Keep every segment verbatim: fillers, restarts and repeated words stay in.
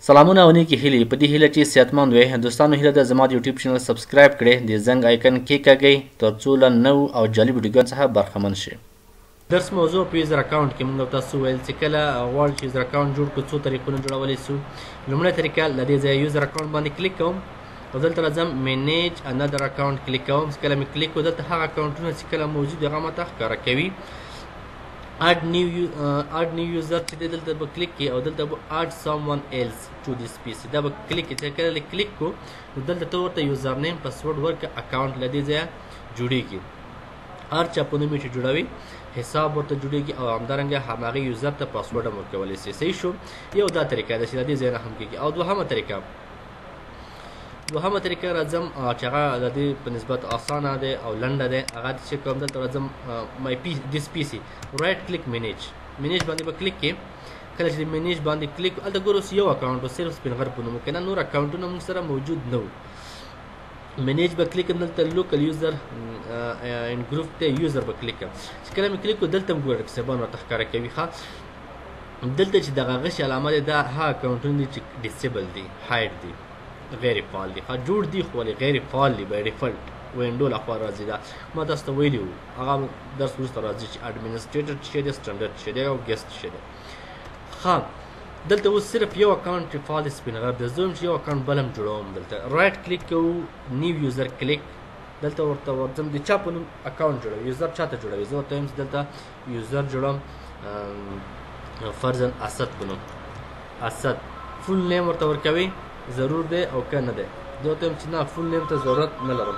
سلامونه او نیکی هیلې په دې هیله چې صحتمند وئ. دوستانو هیله ده زما د یوټیوب چینل سبسکرایب کړئ، د زنګ آیکن کیکاږئ ترڅو له نوو او جالبو ویډیوګانو څخه برخمن شئ. درس موضوع په یوزر اکاونټ کې موږ تاسو ویل چې کله غواړو چې یوزر اکاونټ جوړ کړو څو طریقونه جوړولی سو. لومړی طریقه له دې ځایه یوزر اکاونټ باندې کلیک کوم او دلته راځم مینیج انادر اکاونټ کلیک کوم. چې کله مې کلیک کړو دلته هغه اکاونټونه چې کله موجود هغه ماته ښکاره کوي. add new uh, add new user چې دلته به کلیک کی او دلته به add someone else to this piece دا به کلیک کی. چې کله کلیک کو نو دلته ته ورته یوزر نیم پاسورډ ورکړه اکاونټ لدی ځای جوړیږي. هر چا په نوم چې جوړوي حساب ورته جوړیږي او همدارنګه هماغه یوزر ته پاسورډ هم ورکولی شي. صحیح شو. یو دا طریقه ده چې لدی ځای نه هم کیږي. او دوهمه طریقه دوهمه طریقه راځم چې هغه د دې په نسبت اسانه ده او لنډه ده. هغه چې کوم دلته راځم مای پی دیس پی سي رائټ کلیک مینیج مینیج باندې به کلیک کې. کله چې مینیج باندې کلیک هلته ګورو یو اکاونټ و صرف سپین غر په نوم کنه نور اکاونټونه موږ سره موجود نه و. مینیج به کلیک کوم دلته لوکل یوزر ان ګروپ ته یوزر به کلیک کوم. چې کله مې کلیک کو دلته هم ګورو حسابونه ورته ښکاره کوي. ښه دلته چې دغه غش علامه ده دا هغه اکاونټونه دي چې ډیسیبل دي هایډ دي غیر فعال دي. ښه جوړ دي خو ولې غیر فعال دي بای ډیفالټ وینډو لخوا راځي. دا ما تاسو ته ویلي وو هغه درس وروسته راځي چې اډمنسټریټر څه دی سټنډرډ څه دی او ګیسټ څه دی. ښه دلته اوس صرف یو اکاونټ چې فعال سپین غر دی. زه هم چې یو اکاونټ بل هم جوړوم. دلته رایټ کلیک کوو نیو یوزر کلیک دلته ورته ورځم د چا په نوم اکاونټ جوړوي یوزر چاته جوړوي. زه ورته وایم چې دلته یوزر جوړوم فرضاً اسد په نوم اسد. فول نیم ورته ورکوي ضرور دی او که نه دی. زه ورته وایم چې نه فول نیم ته ضرورت نه لرم.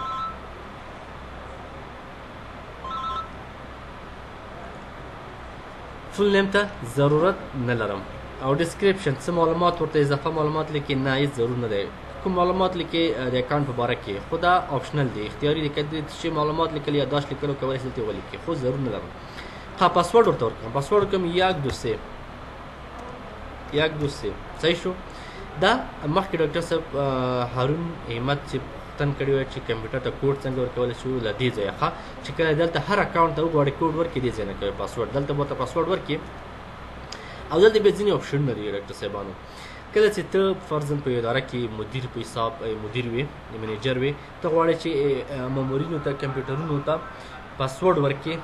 فول نیم ته ضرورت نه لرم. او ډسکریپشن څه معلومات ورته اضافه معلومات لیکي نه هېڅ ضرور نه دی. کوم معلومات لیکي د اکاونټ په باره کې خو دا آپشنل دی اختیاري دی. که چې معلومات لیکل یادداشت لیکلو کولی شي دلته ولیکي خو ضرور نه لرم. ښه پاسورډ ورته ورکړم. پاسورډ ورکړم یک دو سه یک دو سه. صحیح شو. دا مخکې ډاکټر صاحب هارون احمد چې پوښتنه کړې وه چې کمپیوټر ته کوډ څنګه ورکولی شو له دې ځایه. ښه چې کله دلته هر اکاونټ ته وغواړې کوډ ورکړي دې ځای نه کوي پاسورډ. دلته به ورته پاسورډ ورکړي او دلته بیا ځینې اپشنونه لري ډاکټر صاحبانو. کله چې ته فرضاً په یو اداره کې مدیر په حساب مدیر وي منیجر وي ته غواړې چې مامورینو ته کمپیوټرونو ته پاسورډ ورکړي.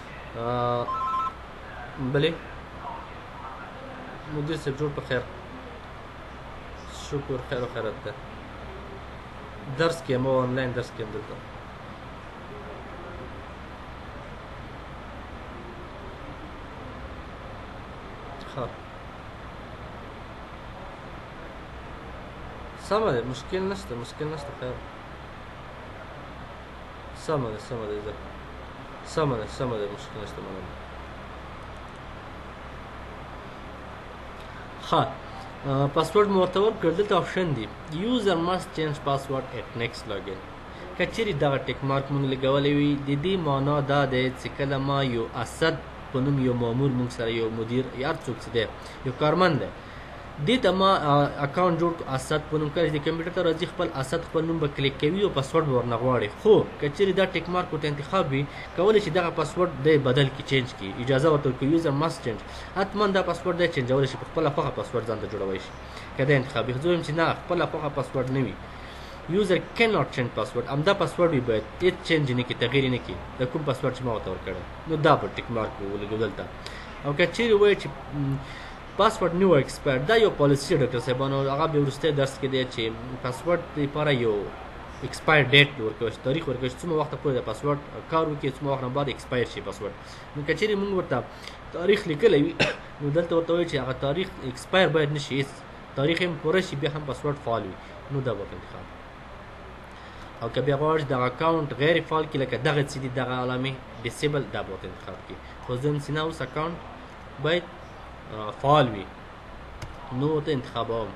بلې مدیر صاحب جوړ په خیر شکر خیر و خیرت ده. درس کې ما آنلاین درس کې هم دلته ښه سمه ده مشکل نشته مشکل نشته خیر سمه ده سمه ده سمه ده سمه ده مشکل نشته مننه. ښه پاسورډ مو ورته ورکړ. دلته آپشن دی یوزر مست چینج پاسورډ ایټ نیکسټ لاګین. که چیرې دغه ټیک مارک مونږ لګولی وي د دې معنا دا دی چې کله ما یو اسد په نوم یو مامور مونږ سره یو مدیر یا هر څوک چې دی یو کارمند دی دې ته ما اکاونټ جوړ کړو اسد په نوم. کله چې کمپیوټر ته راځي خپل اسد خپل نوم به کلیک کوي او پاسورډ به ورنه غواړي. خو که چیرې دا ټیک مارک ورته انتخاب وي کولی شي دغه پاسورډ دی بدل کړي چینج کړي اجازه ورته ورکوي یوزر مست چینج. حتما دا پاسورډ دی چینجولی شي په خپله خوښه پاسورډ ځان ته جوړولی شي که دا انتخاب وي. زه وایم چې نه خپله خوښه پاسورډ نه وي یوزر کین ناټ چینج پاسورډ همدا پاسورډ وي باید هېڅ چینج نه کړي تغیر نه کړي د کوم پاسورډ چې ما ورته ورکړی نو دا به ټیک مارک ولګو دلته. او که چیرې وایي چې پاسورډ نیو ایکسپایر دا یو پالیسي ډاکټر صاحبانو هغه بیا وروستی درس کې دی چې پاسورډ لپاره یو ایکسپایر ډیټ ورکولی شي تاریخ ورکولی شي څومره وخته پورې د پاسورډ کار وکړي څومره وخت نه بعد ایکسپایر شي پاسورډ. نو که چیرې موږ ورته تاریخ لیکلی وي نو دلته ورته وایي چې هغه تاریخ ایکسپایر باید نه شي هېڅ تاریخ یې پوره شي بیا هم پاسورډ فعال وي نو دا به انتخاب. او که بیا غواړئ دغه اکاونټ غیر فعال کړي لکه دغه څه دي دغه علامې ډیسیبل دا به ورته انتخاب کړي. خو زه هم چې نه اوس اکاونټ باید فعال وي نو ورته انتخابوم.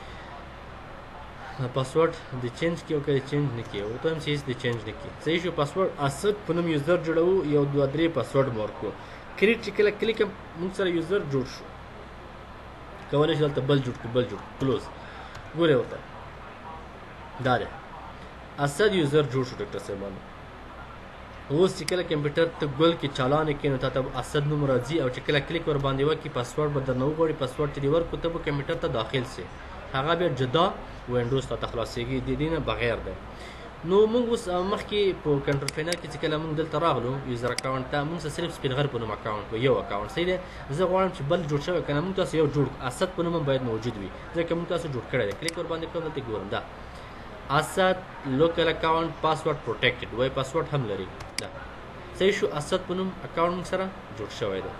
پاسورډ د چینج کړي او که د چینج نه کړي ورته وایم چې هېڅ د چینج نه کړي. صحیح شو. پاسورډ اسد په نوم یوزر جوړوو یو دوه درې پاسورډ مو ورکړو. کریټ چې کله کلیک هم موږ سره یوزر جوړ شو کولی شو دلته بل جوړ کړو بل جوړ کلوز. ګورئ ورته دا دی اسد یوزر جوړ شو ډاکټر صاحبانو. اوس چې کله کمپیوټر ته ګل کې چالانې کړې نو تا ته اسد نوم راځي او چې کله کلیک ور باندې وکړي پاسورډ به درنه وغواړي پاسورډ چې دې ورکړو ته به کمپیوټر ته داخل سي هغه بیا جدا وینډوز ته خلاصېږي د دې نه بغیر دی. نو موږ اوس مخکې په کنټرول پینل کې چې کله موږ دلته راغلو یوزر اکاونټ ته موږ صرف سپینغر په نوم اکاونټ و یو اکاونټ صحیح دی. زه غواړم چې بل جوړ شوی که نه موږ تاسو یو جوړ اسد په نوم هم باید موجود وي ځکه موږ تاسو جوړ کړی دی. کلیک ورباندې کوم دلته ګورم دا اسد لوکل اکاونټ پاسورډ پروټیکټډ وای پاسورډ هم لري دا صحیح شو. اسد په نوم اکاونټ موږ سره جوړ شوی دی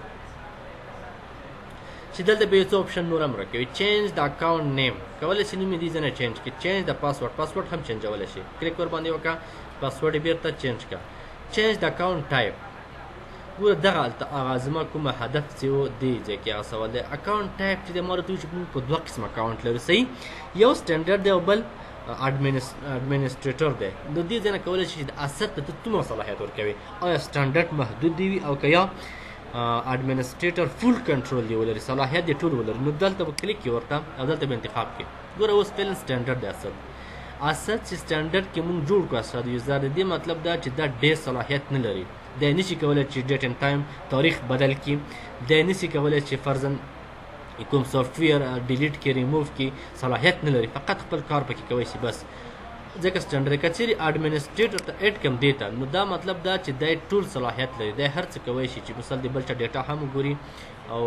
چې دلته به یو څه اپشن نور هم راکوي. چینج د اکاونټ نیم کولی شي نوم یې دې ځای نه چینج کړي. چینج د پاسورډ پاسورډ هم چینجولی شي. کلیک ورباندې وکړه پاسورډ یې بېرته چینج کړه. چینج د اکاونټ ټایپ ګوره دغه هلته هغه زما کومه هدف چې و دې ځای کې هغه سوال دی. اکاونټ ټایپ چې دی ما راته وایي چې موږ په دوه قسم اکاونټ لرو صحیح. یو سټنډرډ دی او بل اډمنسټریټر دی. د دې ځای نه کولی شي چې د اسد ته ته څومره صلاحیت ورکوي. آیا سټنډرډ محدود دی وي او که یا اډمنسټریټر فول کنټرول دی ولري صلاحیت دی ټول ولري. نو دلته به کلیک کړي ورته او دلته به انتخاب کړي. ګوره اوس فعلا سټنډرډ دی اسد. اسد چې سټنډرډ کې موږ جوړ کړو اسد یوزر د دې مطلب دا چې دا ډېر صلاحیت نه لري. دی نشي کولی چې ډیټ اینډ ټایم تاریخ بدل کړي. دی نشي کولی چې فرضاً کوم سافټویر ډیلیټ کړي ریموو کړي صلاحیت نه لري. فقط خپل کار پکې کوی شي بس. ځکه سټنډرډ که چیرې اډمنسټریټر ته ایډ کم دی ته نو دا مطلب دا چې دی ټول صلاحیت لري. دی هر څه کوی شي چې مثال د بل چا ډیټا هم وګوري او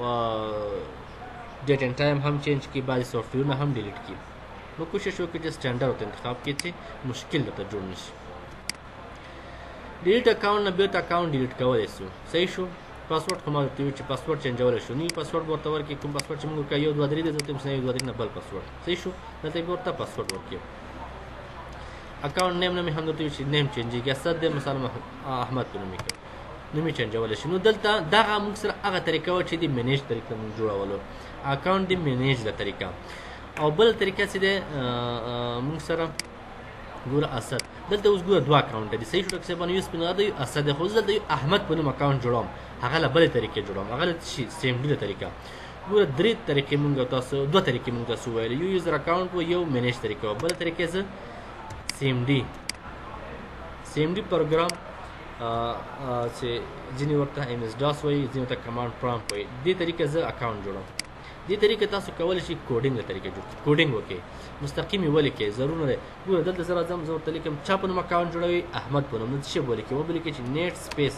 ډیټ اینډ ټایم هم چینج کړي بعضې سافټویرونه هم ډیلیټ کړي. نو کوشش وکړئ چې سټنډرډ ورته انتخاب کړئ چې مشکل درته جوړ نه شي. ډیلیټ اکاونټ نه بیرته اکاونټ ډیلیټ کولی شو صحیح شو. پاسورډ خو ما درته ویل چې پاسورډ چینجولی شو. نوي پاسورډ ورته ورکړئ. کوم پاسورډ چې موږ ورکړه یو دوه درې دی دلته یو دوه درې نه بل پاسورډ صحیح شو. دلته یې ورته پاسورډ ورکړئ. اکاونټ نیم نه مې هم درته ویل چې نیم چینجېږي. اسد دی مثلا احمد په نوم یې کړ نوم یې چینجولی شي. نو دلته دغه موږ سره هغه طریقه وه چې د منیج طریقه موږ جوړولو. اکاونټ د منیج د طریقه او بل طریقه چې دی موږ سره ګوره اسد دلته اوس ګوره دوه اکاونټ دي صحیح شو. ډاکټر صاحبانو یو سپینغر دی اسد دی خو زه دلته یو احمد په نوم اکاونټ جوړوم هغه له بلې طریقې جوړوم هغه له سیم ډي طریقه. ګوره درې طریقې موږ تاسو دوه طریقې موږ تاسو ویلې یو یوزر اکاونټ و یو منیج طریقه و. بله طریقې زه سیم ډي سیم ډي پروګرام چې ځینې ورته ایم ایس ډاس وایي ځینې ورته کمانډ پرامپټ وایي. دې طریقې زه اکاونټ جوړوم. دې طریقې تاسو کولی شئ کوډینګ له طریقې جوړ کړئ. کوډینګ وکړئ مستقیم یې ولیکئ ضرور نه دی. ګوره دلته زه راځم زه ورته لیکم چا په نوم اکاونټ جوړوي احمد په نوم. نو څه شی به ولیکئ وبه لیکئ چې نیټ سپیس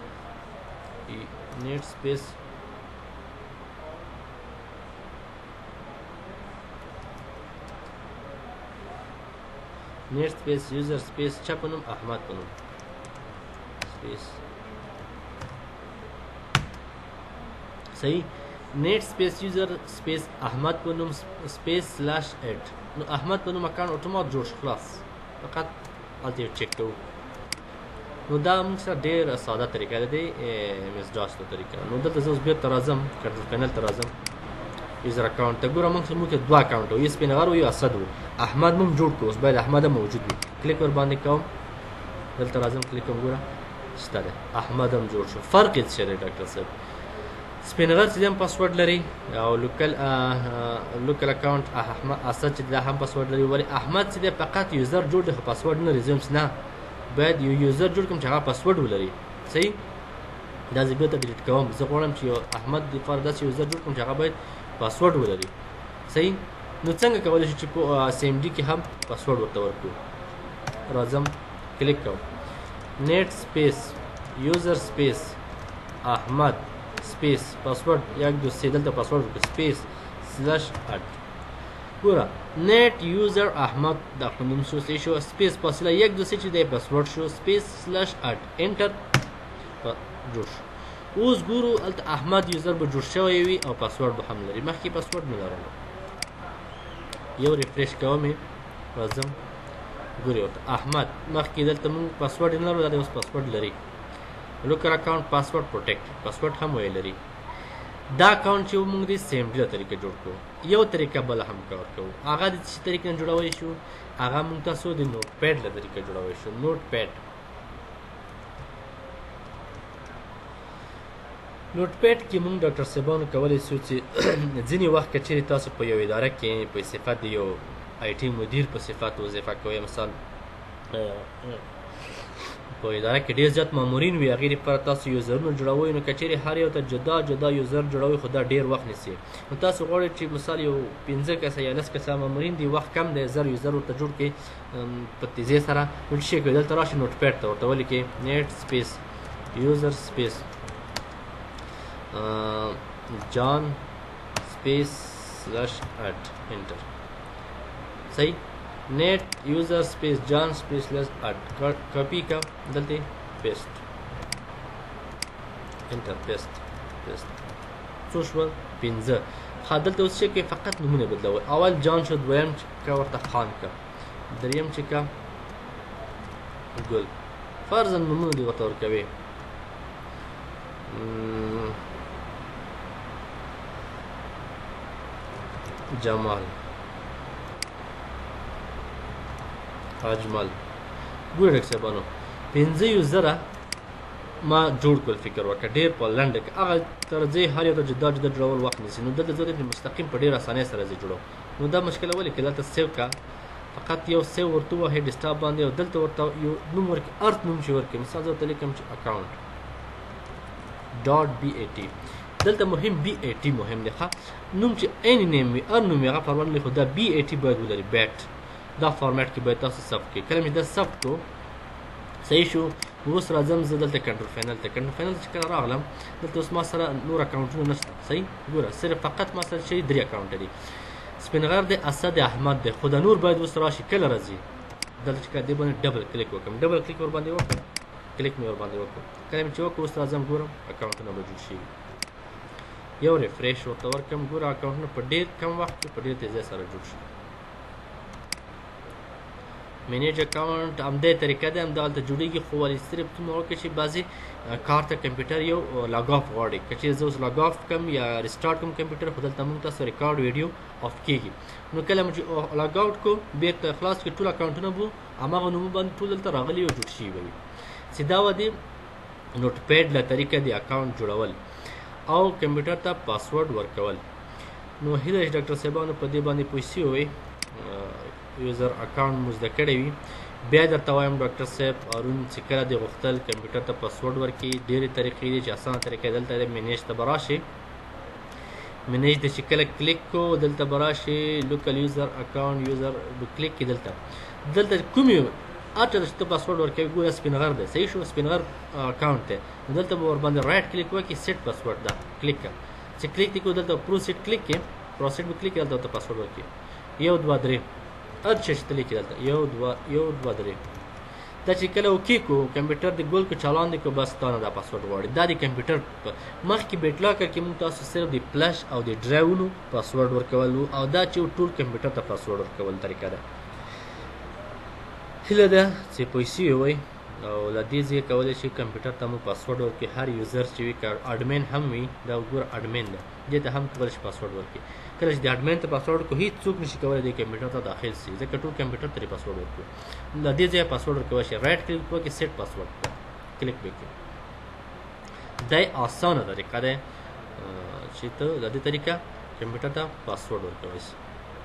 نیټ سپیس نیټ سپیس یوزر سپیس چا په نوم احمد په نوم سپیس صحیح. نیټ سپیس یوزر سپیس احمد په نوم سپیس سلاش ایډ. نو احمد په نوم اکاونټ اتومات جوړ شو خلاص. فقط هلته یې چک کوو. نو دا موږ سره ډېره ساده طریقه ده د ایم ایس ډاس طریقه. نو دلته زه اوس بېرته راځم کنټرول پینل ته راځم یوزر اکاونټ ته. ګوره موږ موږ کې دوه اکاونټ و یو سپینغر و یو اسد و. احمد مو جوړ کړو اوس باید احمد هم موجود وي. کلیک ورباندې کوم دلته راځم کلیک کوم ګوره شته دی احمد هم جوړ شو. فرق یې څه دی ډاکټر صاحب سپینغر چې هم پاسورډ لري او لوکل لوکل اکاونټ احمد اسد چې دا هم پاسورډ لري. ولې احمد چې دی فقط یوزر جوړ دی خو پاسورډ نه لري. زه نه باید یو یوزر جوړ کړم چې هغه پاسورډ ولري صحیح. دا زه بېرته ډیلیټ کوم. زه غواړم چې یو احمد دپاره داسې یوزر جوړ کړم چې هغه باید پاسورډ ولري صحیح. نو څنګه کولی شو چې په سیم ډي کې هم پاسورډ ورته ورکړو. راځم کلیک کوم نیټ سپیس یوزر سپیس احمد سپیس پاسورډ یک دو سه دلته پاسورډ ورکړو سپیس سلاش اټ. ګوره نیټ یوزر احمد دا خو نوم شو صحیح شو. سپیس فاصله یک دو سه چې دی پاسورډ شو سپیس سلاش اټ انټر جوړ شو. اوس ګورو هلته احمد یوزر به جوړ شوی وي او پاسورډ به هم لري. مخکې پاسورډ نه لرلو. یو ریفریش کوم یې راځم ګورئ ورته احمد مخکې دلته موږ پاسورډ یې نه لرو دا دی اوس پاسورډ لري. لوکل اکاونټ پاسورډ پروټیکټ پاسورډ هم ویې لري. دا اکاونټ چې موږ د سیم ډي طریقه جوړ کړو. یو طریقه بله هم کار کوو هغه د څه طریقې نه جوړولی شو هغه موږ تاسو د نوټ پیډ له طریقه جوړولی شو. نوټ پیډ نوټ پیډ کې موږ ډاکټر صاحبانو کولی شو چې ځینې وخت که چیرې تاسو په یو اداره کې په صفت د یو آی ټي مدیر په صفت وظیفه کوئ مثال په اداره کې ډېر زیات مامورین وي هغې دپاره تاسو یوزرونه جوړوئ نو که چیرې هر یو ته جدا جدا یوزر جوړوئ خو دا ډېر وخت نیسي نو تاسو غواړئ چې مثال یو پنځه کسه یا لس کسه مامورین دي وخت کم دی زر یوزر ورته جوړ کړئ په تیزۍ سره نو څه شی کوئ دلته راشئ نوټ پیډ ته ورته ولیکئ نیټ سپیس یوزر سپیس جان سپیس سلش اٹ انټر صحیح net user space John space less at copy का दलते paste enter paste paste سوشل پنځه خادلته اوس چې کې فقط نمونه بدلوي اول جان شو دویم کا ورته خان کا دریم چې کا ګل فرضاً نمونه دی ورته ورکوي جمال اجمل ګور حسابانو پنځه یوزره ما جوړ کول فکر وکړه ډېر په لنډه کې هغه ترځای هر یو ته جدا جدا جوړول وخت نیسي نو دلته زه مستقیم په ډېر اسانۍ سره زه جوړوم نو دا مشکله ولې کې دلته سیو کا فقط یو سیو ورته وهئ ډیسکټاپ باندې او دلته ورته یو نوم ورکړئ ارت نوم چې ورکړئ مثال زه ورته لیکم چې اکاونټ ډاټ بي اي ټي دلته مهم بي اي ټي مهم دی ښه نوم چې اینی نیم وي هر نوم وي هغه پروا نه لري خو دا بي اي ټي باید ولري بیټ دا فارمیټ کې باید تاسو ثبت کړئ کله مې دا ثبت کړو صحیح شو اوس راځم زه دلته کنټرول فینل ته کنټرول فینل چې کله راغلم دلته اوس ما سره نور اکاونټونه نشته صحیح ګوره صرف فقط ما سره چې درې اکاونټ دي سپینغر دی اسد احمد دی خو دا نور باید اوس راشي کله راځي دلته چې کله دې باندې ډبل کلیک وکړم ډبل کلیک ور باندې وکړم کلیک مې ور باندې وکړم کله مې چې وکړ اوس راځم ګورم اکاونټونه به جوړ شي یو ریفریش ورته ورکړم ګوره اکاونټونه په ډېر کم وخت کې په ډېر تیزۍ سره جوړ شي مینیج اکاونټ همدې طریقه ده همدغلته جوړېږي خو ولې صرف دومره وکړئ چې بعضې کار ته کمپیوټر یو لاګ آف غواړي که چېرې زه اوس لاګ آف کړم یا ریسټارټ کړم کمپیوټر خو دلته موږ تاسو ریکارډ ویډیو آف کېږي نو کله مو چې لاګ آوټ کړو بېرته خلاص کړو ټول اکاونټونه به هماغه نومو باندې ټول دلته راغلي او جوړ شوي به وي سیدا و دې نوټ پیډ له طریقه د اکاونټ جوړول او کمپیوټر ته پاسورډ ورکول نو هیله چې ډاکټر صاحبانو په دې باندې پوه شوي وئ یوزر اکاونټ مو زده کړی وي بیا درته وایم ډاکټر صاحب هارون چې کله دې غوښتل کمپیوټر ته پاسورډ ورکړي ډېرې طریقې دي چې اسانه طریقه دلته د مینیج ته به راشي مینیج ته چې کله کلیک کو دلته به راشي لوکل یوزر اکاونټ یوزر کلیک کړي دلته دلته کوم یو هر چا چې ته پاسورډ ورکوي ګوره سپینغر دی صحیح شو سپینغر اکاونټ دی نو دلته به ورباندې رایټ کلیک وکړي سیټ پاسورډ ده کلیک کړه چې کلیک دې کړو دلته پروسیډ کلیک کړې پروسیډ به کلیک کړه دلته ورته پاسورډ ورکړي یو دوه درې هر څه چې ته لیکې دلته یو دوه یو دوه درې دا چې کله اوکې کو کمپیوټر د ګول کو چالان دی کو بس تا نه دا پاسورډ غواړي دا د کمپیوټر مخکې بیټ لاکر کې موږ تاسو صرف د فلش او د ډرایوونو پاسورډ ورکول او دا چې ټول کمپیوټر ته پاسورډ ورکول طریقه ده هیله ده چې پوه شوي وئ او له دې ځایه کولی شي کمپیوټر ته مو پاسورډ ورکړي هر یوزر چې وي که اډمین هم وي دا وګوره اډمین ده دې ته هم کولی شي پاسورډ ورکړي کله چې د اډمین ته پاسورډ ورکړو هېڅ څوک نشي کولی دې کمپیوټر ته داخل شي ځکه ټول کمپیوټر ته یې پاسورډ ورکړو له دې ځایه پاسورډ ورکولی شي رایټ کلیک وکړي سیټ پاسورډ کلیک وکړي دا یې اسانه طریقه ده چې ته د دې طریقه کمپیوټر ته پاسورډ ورکولی شي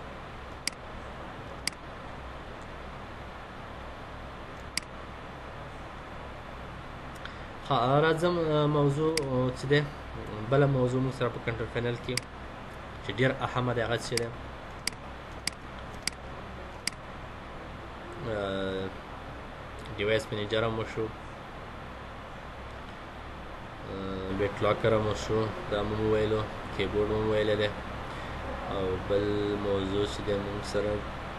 راځم موضوع چې ده بله موضوع موږ سره په کنټرول پینل کې چې ډېر اهمه ده هغه څه ده ډیوایس منیجر هم وشو بیټ لاکر هم وشو دا مو وویلو کیبورډ مو ویلی دی او بل موضوع چې ده موږ سره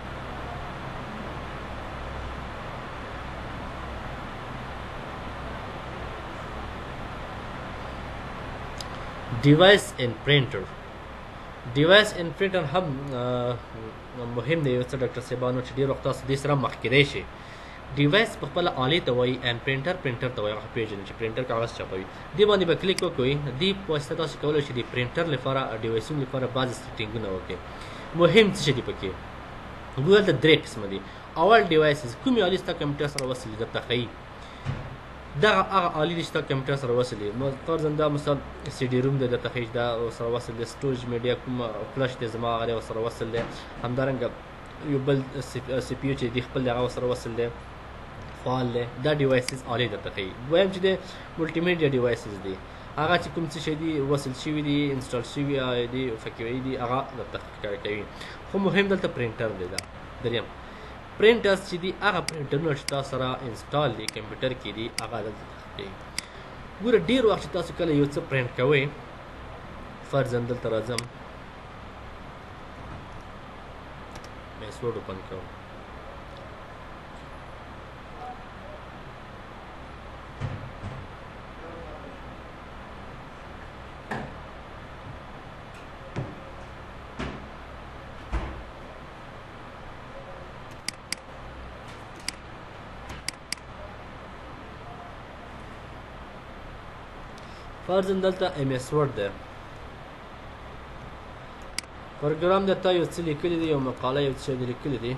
ډیوایس ان پرینټر ډیوایس ان پرینټر هم مهم دی یو څه ډاکټر صاحبانو چې ډېر وخت تاسو دې سره مخ کېدی شي ډیوایس په خپله آلې ته وایي ان پرینټر پرینټر ته وایي هغه پېژني چې پرینټر کاغذ چاپوي دې باندې به کلیک وکړئ دې په واسطه تاسو کولی شئ د پرینټر لپاره ډیوایسونو لپاره بعضې سیټینګونه وکړئ مهم څه شي دي پکې ګوره دلته درې قسمه دي اول ډیوایسز کومې آلې ستا کمپیوټر سره وصل دي درته ښیي دغه هغه آلې دي چې تا کمپیوټر سره وصل دي فرضاً دا مثال سی ډي روم دی درته ښیي دا ورسره وصل دی سټوریج میډیا کوم فلش دی زما هغه دی ورسره وصل دی همدارنګه یو بل سی پي یو چې دی خپل دی هغه ورسره وصل دی فعال دی دا ډیوایسز آلی درته ښیي. دویم چې دی ملټي میډیا ډیوایسز دي هغه چې کوم څه شی دي وصل شوي دي انسټال شوي دي فکوي دي هغه درته ښکاره کوي. خو مهم دلته پرنټر دی. دا دریم پرنټرز چې دي هغه پرنټرونه چې تاسو سره انسټال دي کمپیوټر کې دي هغه دلته ښکاري. ګوره ډېر وخت چې تاسو کله یو څه پرنټ کوئ فرضاً دلته راځم میسورډ اوپن کوم فرضاً دلته ایم ایس ورډ دی پروګرام درته یو څه لیکلی دی یو مقاله یو څه دی لیکلی دی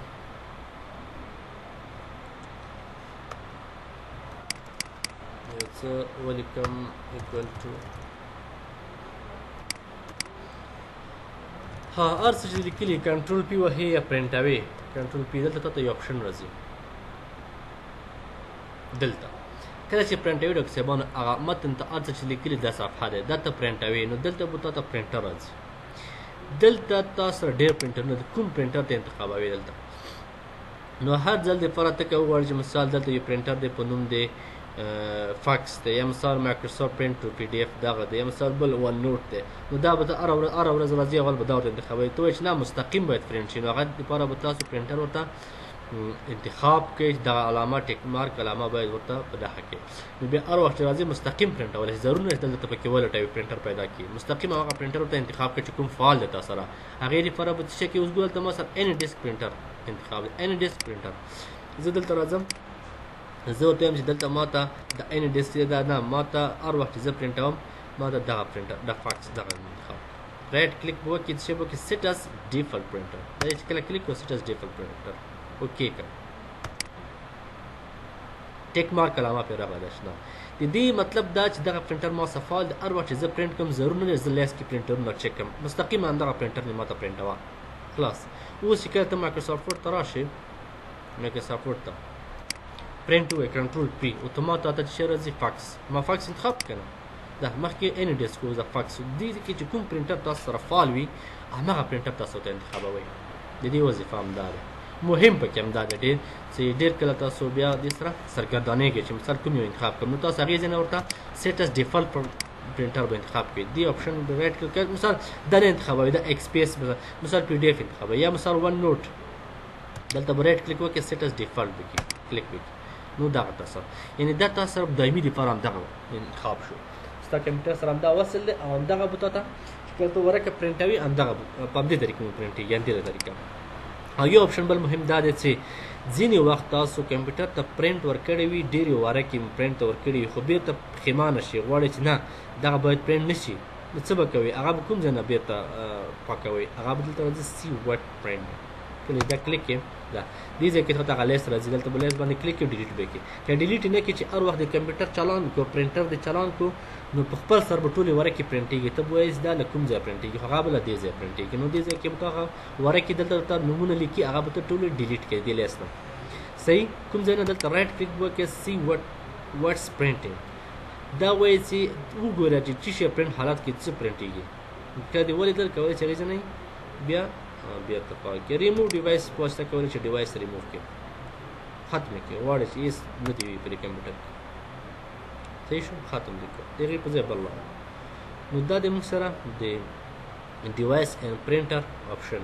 یو څه ولیکم ایکوال ټو ها هر څه چې لیکلي کنټرول پی وهې یا پرنټوي کنټرول پی دلته تاته یو اپشن راځي دلته کله چې پرنټوي ډاکټر صاحبانو هغه متن ته هر څه چې لیکلي دا صفحه ده دا ته پرنټوي نو دلته به تاته پرنټر راځي دلته تاسو ډېر پرنټرونه کوم پرنټر ته انتخابوي دلته نو هر ځل دپاره ته که وغواړې چې مثال دلته یو پرنټر دی په نوم دی فاکس دی یا مثال مایکروسافټ پرنټ ټو پی ډي اف دغه دی یا مثال بل ون نوټ دی نو دا به ته هره ورځ هره ورځ راځي اول به دا ورته انتخابوي ته وایي چې نه مستقیم باید پرنټ شي نو هغه دپاره به تاسو پرنټر ورته انتخاب کوي دغه علامه ټیک مارک علامه باید ورته په دغه کې نو بیا هر وخت چې راځي مستقیم پرنټولی شي ضرور نه دلته پکې ولټوي پرنټر پیدا کړي مستقیم هغه پرنټر ورته انتخاب کړي چې کوم فعال دی تا سره هغې دپاره به څه شی کوي اوس ګوره دلته ما سره این ډیسک پرنټر انتخاب دی این ډیسک پرنټر زه دلته راځم زه ورته وایم چې دلته ما ته د این ډیسک دا نه ما ته هر وخت چې زه پرنټوم ما ته دغه پرنټر د فاکس دغه انتخاب رایټ کلیک به وکړي څه شی به وکړي سیټ از ډیفالټ پرنټر دا چې کله کلیک کړو سیټ از ډیفالټ پرنټر اوکې کړه ټیک مارک علامه پرې راغله شنه د دې مطلب دا چې دغه پرنټر ما څه فعال دی هر وخت چې زه پرنټ کوم ضرور نه دی زه لیست کې پرنټرونه چک کړم مستقیم همدغه پرنټر مې ما ته پرنټوه خلاص اوس چې کله ته مایکروسافټ ورډ ته راشې مایکروسافټ ورډ ته پرنټ ووایې کنټرول پی اتومات راته چې شی راځي فاکس ما فاکس انتخاب که نه دا مخکې این ډیسک و د فاکس دې کې چې کوم پرنټر تاسو سره فعال وي همغه پرنټر تاسو ته انتخابوئ د دې وظیفه همدا ده مهم پکې همدا دی ډېر چې ډېر کله تاسو بیا دې سره سرګردانېږئ چې مثال کوم یو انتخاب کړم نو تاسو هغې ځای نه ورته سیټ از ډیفالټ پرنټر به انتخاب کړئ دې آپشن به رایټ کړئ مثال دا نه انتخابوئ دا ایکس پی ایس مثال پی ډي اف انتخابوئ یا مثال ون نوټ دلته به رایټ کلیک وکړئ سیټ از ډیفالټ وکړئ کلیک وکړئ نو دغه تاسو یعنې دا تاسو سره دایمي دپاره همدغه انتخاب شو ستا کمپیوټر سره همدا وصل دی او همدغه به تا ته چې کله ته ورکه پرنټوي همدغه په همدې طریقې مو پرنټېږي همدې طریقه او یو اپشن بل مهم دا دی چې ځینې وخت تاسو کمپیوټر ته پرنټ ورکړی وي ډېرې واره کې پرنټ ته ورکړی وي خو بېرته پښیمانه شي غواړئ چې نه دغه باید پرنټ نه شي نو څه به کوئ هغه به کوم ځای نه بېرته پاکوئ هغه به دلته راځي سی وټ پرنټ کله دا کلیک کړئ دا دې ځای کې ته دغه لیست راځي دلته به لیست باندې کلیک کړئ ډیلیټ به کړئ که ډیلیټ یې نه کړي چې هر وخت د کمپیوټر چالان کړو پرنټر دې چالان کړو نو په خپل سر به ټولې وره کې پرنټېږي ته به وایې دا له کوم ځای پرنټېږي خو هغه به له دې ځای پرنټېږي نو دې ځای کې به ته هغه وره کې دلته ورته نومونه لیکي هغه به ته ټولې ډیلیټ کړي دې لیست نه صحیح کوم ځای نه دلته رایټ کلیک به وکړې سی وټ وټس پرنټینګ دا وایي چې وګوره چې څه شی پرنټ حالت کې څه پرنټېږي که دې ولیدل کولی چې هغې ځای نه بیا بیا ته پاک کړئ ریموو ډیوایس په واسطه کولی چې ډیوایس ریموو کړئ ختم یې کړئ غواړئ چې هېڅ نه دې وي په دې کمپیوټر کې صحیح شو ختم دې کړو د هغې په ځای بل راغله نو دا د موږ سره د ډیوایس اینډ پرنټر آپشن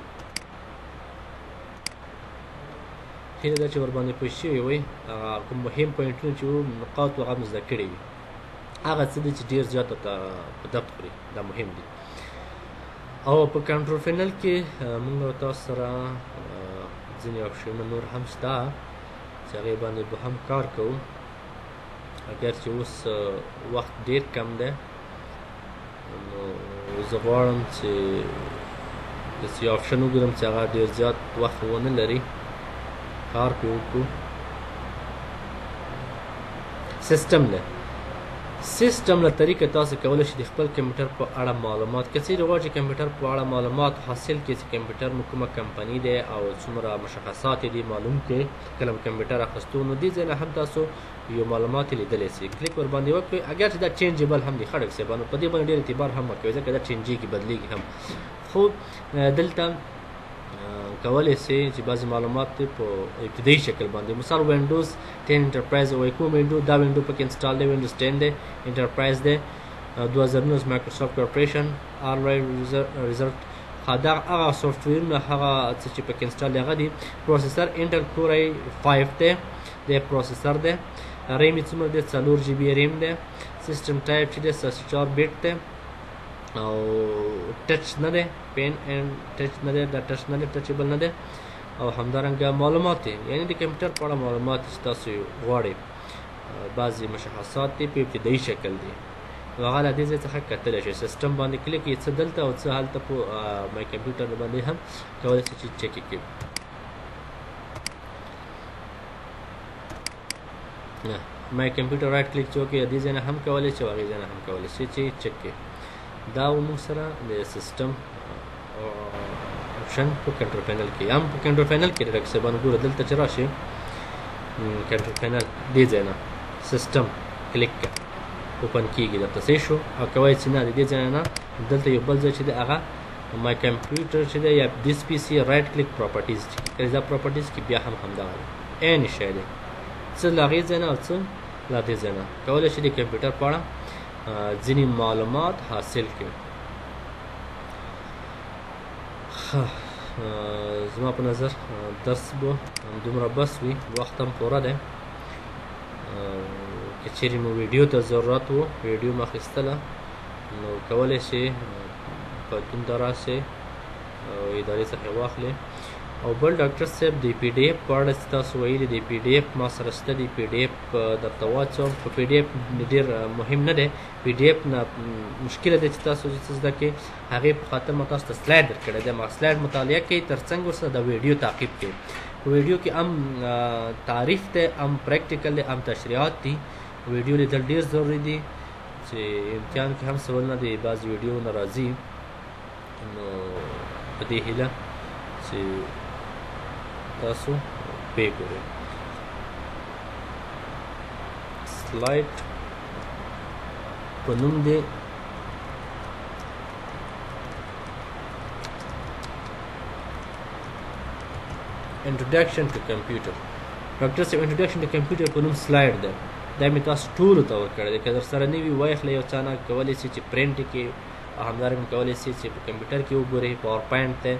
هیله ده چې ورباندې پوه شوي وئ هغه کوم مهم پوینټونه چې وو نقاط هغه مو زده کړي وي هغه څه دي چې ډېر زیات ورته په دقت خوري دا مهم دي او په کنټرول پینل کې موږ تاسو سره ځینې آپشنونه نور هم شته چې هغې باندې به هم کار کوو اگر چې اوس وخت ډېر کم دی نو زه غواړم چې داسې یو آپشن وګورم چې هغه ډېر زیات وخت ونه لري کار پرې وکړو سیسټم دی سیستم له طریقه تاسو کولی شئ د خپل کمپیوټر په اړه معلومات که چیرې غواړئ چې کمپیوټر په اړه معلومات حاصل کړئ چې کمپیوټر مو کومه کمپنۍ دی او څومره مشخصات یې دي معلوم کړئ کله مو کمپیوټر اخیستو نو دې ځای نه هم تاسو یو معلومات یې لیدلی سئ کلیک ورباندې وکړئ اگر چې دا چینجبل هم دی ښه ډاکټر صاحبانو په دې باندې ډېر اعتبار هم مه کوئ ځکه دا چینجېږي بدلېږي هم خو دلته کولی سئ چې بعضې معلومات دی په ابتدایي شکل باندې مثال وینډوز ټین انټرپرایز وایي کوم وینډو دا وینډو پکې انسټال دی وینډوز ټین دی انټرپرایز دی دوه زره نولس مایکروسافټ کارپوریشن آر وای ریزلټ دا هغه سافټویرونه هغه څه چې پکې انسټال دی هغه دي پروسیسر انټل کور آی فایو دی د پروسیسر دی ریم یې څومره دی څلور جی بي ریم دی سیسټم ټایپ چې دی ستاسو چار بیټ دی او ټچ نه دی پین اینډ ټچ نه دی دا ټچ نه دی ټچبل نه دی او همدارنګه معلومات دی یعنې د کمپیوټر په اړه معلومات چې تاسو غواړئ بعضې مشخصات دی په ابتدایي شکل دی نو هغه له دې ځای څخه کتلی شئ سیسټم باندې کلیک یې څه دلته او څه هلته په مای کمپیوټر باندې هم کولی شئ چې چک یې کړئ مای کمپیوټر رایټ کلیک چې وکړئ دې ځای نه هم کولی شئ او هغې ځای نه هم کولی شئ چې چک کړئ دا موږ سره د سیسټم آپشن په کنټرول پینل کې هم په کنټرول پینل کې ډاکټر صاحبانو ګوره دلته چې راشئ کنټرول پینل دې ځای نه سیسټم کلیک کړه اوپن کېږي درته صحیح شو او که وایئ چې نه د دې ځای نه دلته یو بل ځای چې دی هغه مای کمپیوټر چې دی یا دیس پي سي رایټ کلیک پراپرټیز چې کله دا پراپرټیز کې بیا هم همدغه دی عین شی دی څه له هغې ځای نه او څه له دې ځای نه کولی شئ د کمپیوټر په اړه ځینې معلومات حاصل کړي زما په نظر درس به همدومره بس وي وخت هم پوره دی که چیرې مو ویډیو ته ضرورت و ویډیو مو اخیستله نو کولی شئ پتون ته راشئ او ادارې څخه یې واخلئ او بل ډاکټر صاحب د پی ډي اف په اړه چې تاسو ویلي د پی ډي اف ما سره شته دی پی ډي اف درته واچوم په پی ډي اف ډېر مهم نه دی پی ډي اف نه مشکله دی چې تاسو چې زده کړئ هغې په خاطر ما تاسو ته سلاید درکړی دی ما سلاید مطالعه کوئ تر څنګ ورسره د ویډیو تعقیب کوئ په ویډیو کې هم تعریف دی هم پریکټیکل دی هم تشریحات دي ویډیو لیدل ډېر ضروري دي چې امتحان کې هم سوالونه د بعض ویډیو نه راځي نو په دې هیله چې تاسو پې ګورئ سلایډ په نوم دی انټروډکشن ټو کمپیوټر ډاکټر صاحب انټروډکشن ټو کمپیوټر په نوم سلایډ دی دا مې تاسو ټولو ته ورکړی دی که در سره نه وي وایخلئ یو څانه کولی شئ چې پرنټ یې کړئ او همدارنګه کولی شئ چې په کمپیوټر کې وګورئ پاور پوینټ دی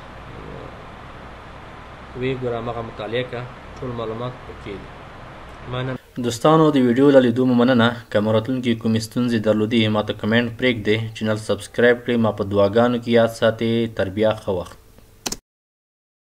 وی ګوره هماغه مطالعه کړه ټول معلومات پکې دي مننه دوستانو د ویډیو له لیدو مو مننه که مو راتلونکي کومې ستونزې درلودې ما ته کمنټ پرېږدئ چینل سبسکرایب کړئ ما په دعاګانو کې یاد ساتئ تر بیا ښه وخت